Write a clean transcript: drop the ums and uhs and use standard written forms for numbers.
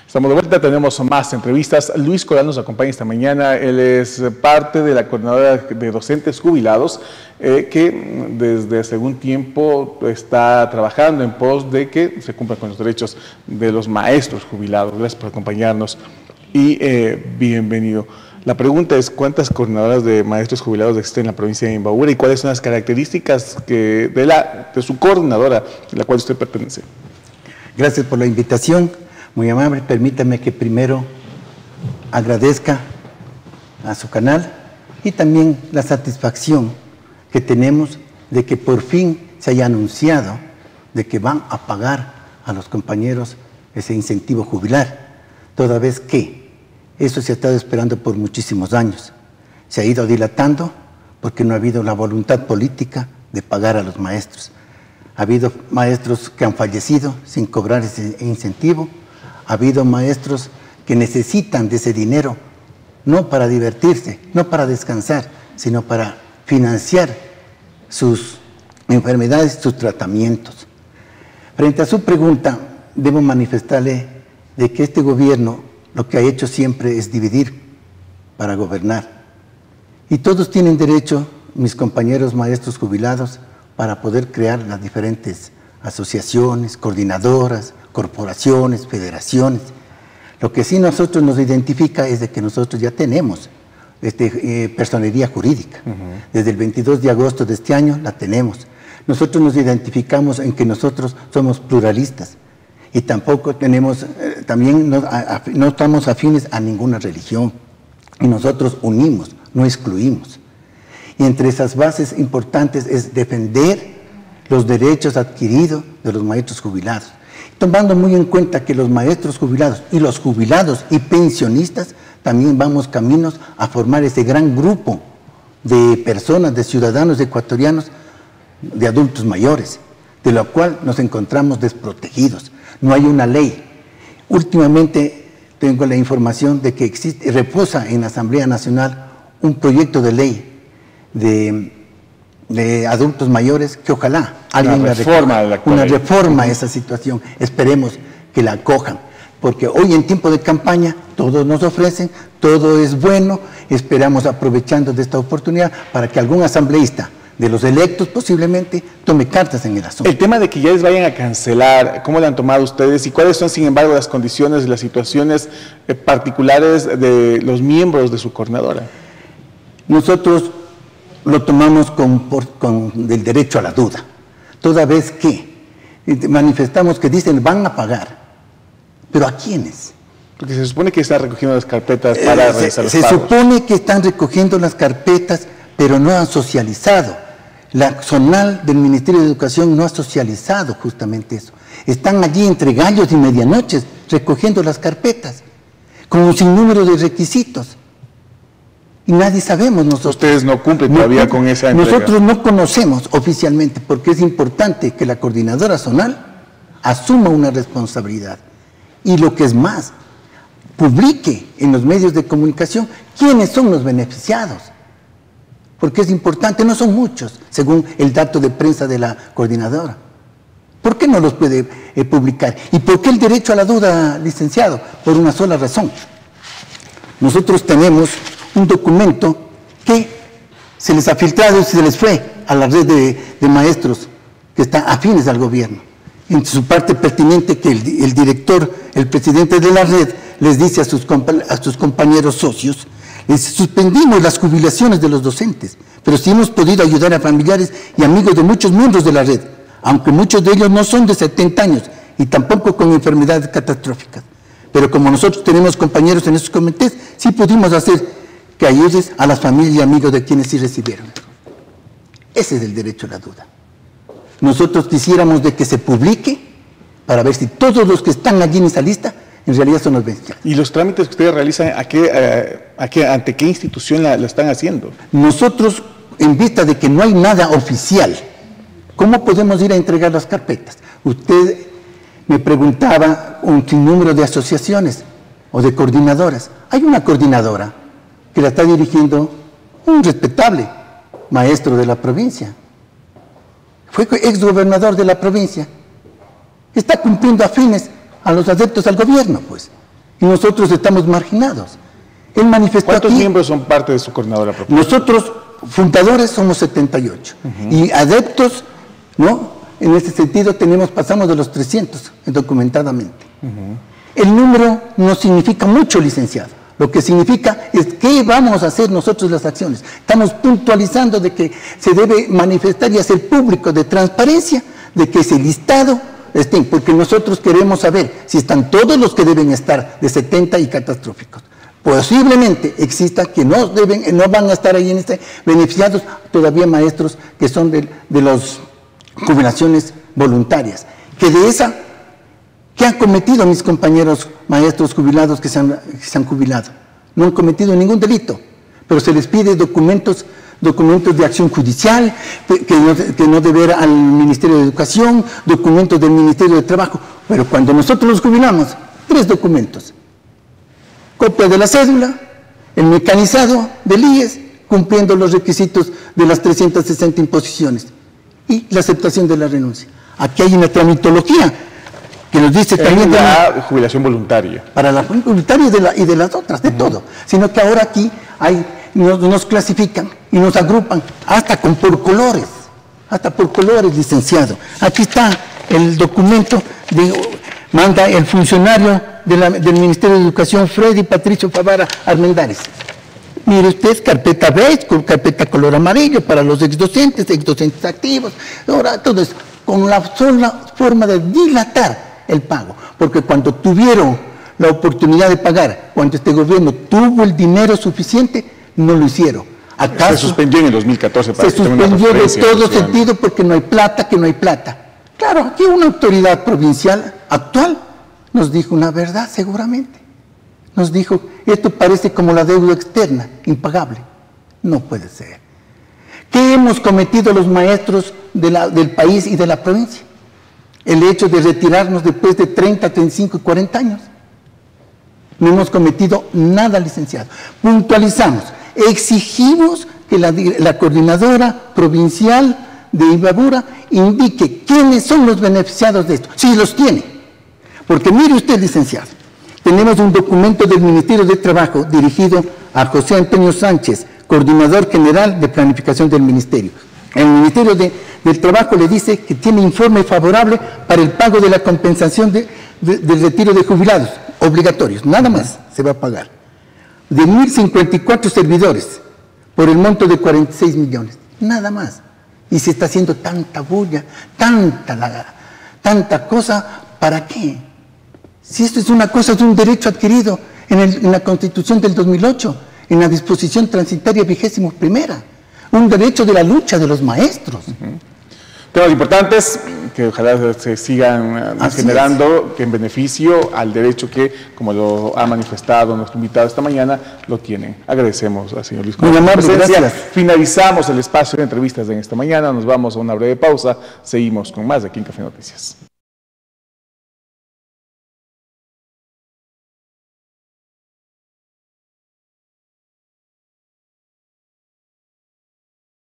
Estamos de vuelta, tenemos más entrevistas. Luis Coral nos acompaña esta mañana. Él es parte de la coordinadora de docentes jubilados que desde hace algún tiempo está trabajando en pos de que se cumplan con los derechos de los maestros jubilados. Gracias por acompañarnos y bienvenido. La pregunta es, ¿cuántas coordinadoras de maestros jubilados existen en la provincia de Imbabura y cuáles son las características de su coordinadora, a la cual usted pertenece? Gracias por la invitación. Muy amable, permítame que primero agradezca a su canal y también la satisfacción que tenemos de que por fin se haya anunciado de que van a pagar a los compañeros ese incentivo jubilar, toda vez que eso se ha estado esperando por muchísimos años. Se ha ido dilatando porque no ha habido la voluntad política de pagar a los maestros. Ha habido maestros que han fallecido sin cobrar ese incentivo. Ha habido maestros que necesitan de ese dinero, no para divertirse, no para descansar, sino para financiar sus enfermedades, sus tratamientos. Frente a su pregunta, debo manifestarle de que este gobierno lo que ha hecho siempre es dividir para gobernar. Y todos tienen derecho, mis compañeros maestros jubilados, para poder crear las diferentes asociaciones, coordinadoras, corporaciones, federaciones. Lo que sí nosotros nos identifica es de que nosotros ya tenemos personería jurídica. Desde el 22 de agosto de este año la tenemos. Nosotros nos identificamos en que nosotros somos pluralistas y tampoco tenemos, no estamos afines a ninguna religión. Y nosotros unimos, no excluimos. Y entre esas bases importantes es defender los derechos adquiridos de los maestros jubilados, tomando muy en cuenta que los maestros jubilados y los jubilados y pensionistas también vamos caminos a formar ese gran grupo de personas, de ciudadanos ecuatorianos, de adultos mayores, de lo cual nos encontramos desprotegidos. No hay una ley. Últimamente tengo la información de que existe, reposa en la Asamblea Nacional un proyecto de ley de adultos mayores que ojalá alguien una reforma a esa situación. Esperemos que la acojan, porque hoy en tiempo de campaña todos nos ofrecen, todo es bueno. Esperamos, aprovechando de esta oportunidad, para que algún asambleísta de los electos posiblemente tome cartas en el asunto. El tema de que ya les vayan a cancelar, ¿cómo lo han tomado ustedes y cuáles son, sin embargo, las condiciones y las situaciones particulares de los miembros de su coordinadora? Nosotros lo tomamos con el derecho a la duda, toda vez que manifestamos que dicen van a pagar, pero ¿a quiénes? Porque se supone que están recogiendo las carpetas para realizar los pagos. Se supone que están recogiendo las carpetas, pero no han socializado. La zonal del Ministerio de Educación no ha socializado justamente eso. Están allí entre gallos y medianoches recogiendo las carpetas, con un sinnúmero de requisitos. Y nadie sabemos nosotros. Ustedes no cumplen todavía con esa entrega. Nosotros no conocemos oficialmente, porque es importante que la coordinadora zonal asuma una responsabilidad. Y lo que es más, publique en los medios de comunicación quiénes son los beneficiados. Porque es importante, no son muchos, según el dato de prensa de la coordinadora. ¿Por qué no los puede publicar? ¿Y por qué el derecho a la duda, licenciado? Por una sola razón. Nosotros tenemos un documento que se les ha filtrado y se les fue a la red de maestros que están afines al gobierno. En su parte pertinente, que el director, el presidente de la red, les dice a sus compañeros socios, les suspendimos las jubilaciones de los docentes, pero sí hemos podido ayudar a familiares y amigos de muchos miembros de la red, aunque muchos de ellos no son de 70 años y tampoco con enfermedades catastróficas. Pero como nosotros tenemos compañeros en esos comités, sí pudimos hacer que ayudes a las familias y amigos de quienes sí recibieron. Ese es el derecho a la duda. Nosotros quisiéramos de que se publique para ver si todos los que están allí en esa lista en realidad son los beneficiarios. ¿Y los trámites que ustedes realizan, ante qué institución la están haciendo? Nosotros, en vista de que no hay nada oficial, ¿cómo podemos ir a entregar las carpetas? Usted me preguntaba un sinnúmero de asociaciones o de coordinadoras. Hay una coordinadora que la está dirigiendo un respetable maestro de la provincia. Fue exgobernador de la provincia. Está cumpliendo afines a los adeptos al gobierno, pues. y nosotros estamos marginados. Él manifestó ¿Cuántos aquí, miembros son parte de su coordinadora propia? nosotros, fundadores, somos 78, y adeptos, ¿no? En este sentido, pasamos de los 300 documentadamente. El número no significa mucho, licenciado. Lo que significa es qué vamos a hacer nosotros las acciones. Estamos puntualizando de que se debe manifestar y hacer público de transparencia, de que ese listado esté, porque nosotros queremos saber si están todos los que deben estar de 70 y catastróficos. Posiblemente exista que no van a estar ahí en beneficiados todavía maestros que son de las jubilaciones voluntarias. ¿Qué han cometido mis compañeros maestros jubilados que se han jubilado? No han cometido ningún delito, pero se les pide documentos de acción judicial, que no deber al Ministerio de Educación, documentos del Ministerio de Trabajo. Pero cuando nosotros los jubilamos, 3 documentos. Copia de la cédula, el mecanizado del IES, cumpliendo los requisitos de las 360 imposiciones, y la aceptación de la renuncia. Aquí hay una tramitología que nos dice también la jubilación voluntaria. Para la voluntaria y de las otras, de todo. Sino que ahora aquí nos clasifican y nos agrupan hasta por colores, licenciado. Aquí está el documento, manda el funcionario del Ministerio de Educación, Freddy Patricio Favara Armendáriz. Mire usted, carpeta beige, carpeta color amarillo para los exdocentes activos, ahora todo eso, con la sola forma de dilatar el pago, porque cuando tuvieron la oportunidad de pagar, cuando este gobierno tuvo el dinero suficiente, no lo hicieron. ¿Acaso? Se suspendió en el 2014. Se suspendió de todo sentido porque no hay plata, Claro, aquí una autoridad provincial actual nos dijo una verdad seguramente. Nos dijo, esto parece como la deuda externa, impagable. No puede ser. ¿Qué hemos cometido los maestros del país y de la provincia? El hecho de retirarnos después de 30, 35 y 40 años. No hemos cometido nada, licenciado. Puntualizamos, exigimos que la coordinadora provincial de Imbabura indique quiénes son los beneficiados de esto, si los tiene. Porque mire usted, licenciado, tenemos un documento del Ministerio de Trabajo dirigido a José Antonio Sánchez, coordinador general de planificación del Ministerio. El Ministerio del Trabajo le dice que tiene informe favorable para el pago de la compensación del retiro de jubilados obligatorios, nada más se va a pagar. De 1.054 servidores, por el monto de 46 millones, nada más. Y se está haciendo tanta bulla, tanta cosa, ¿para qué? Si esto es una cosa, es un derecho adquirido en la Constitución del 2008, en la disposición transitoria 21ª, un derecho de la lucha de los maestros. Temas importantes que ojalá se sigan generando, que en beneficio al derecho que, como lo ha manifestado nuestro invitado esta mañana, lo tienen. Agradecemos al señor Luis por su presencia. Gracias. Finalizamos el espacio de entrevistas de esta mañana, nos vamos a una breve pausa, seguimos con más de aquí en Café Noticias.